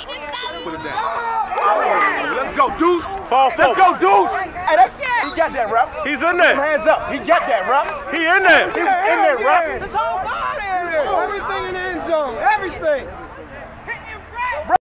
Put it down. Oh, let's go, Deuce. Fall Let's go, Deuce. Hey, he got that, ref. He's in there. Hands up. He got that, ref. He in there. He was in there, ref. His whole body in there. Everything in the end zone. Everything.